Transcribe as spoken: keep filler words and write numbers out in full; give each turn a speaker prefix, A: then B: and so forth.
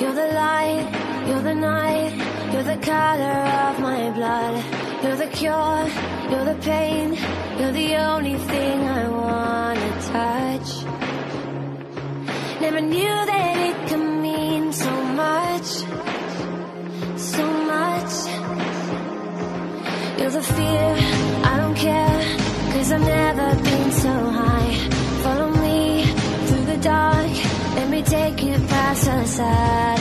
A: You're the light, you're the night, you're the color of my blood. You're the cure, you're the pain, you're the only thing I wanna touch. Never knew that it could mean so much, so much. You're the fear, I don't care, 'cause I've never been so high. Follow me through the dark, let me take you past the side.